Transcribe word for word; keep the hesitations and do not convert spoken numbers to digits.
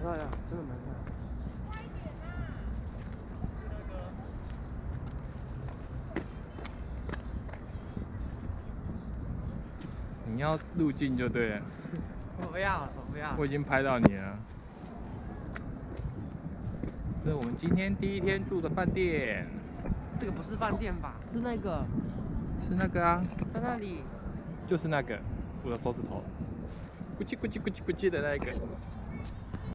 漂亮，真的蛮漂亮。 你要入镜就对了。 我不要，我不要。 我已经拍到你了。这是我们今天第一天住的饭店。 这个不是饭店吧？是那个。 是那个啊。 在那里。 就是那个，我的手指头，咕叽咕叽咕叽咕叽的那一个。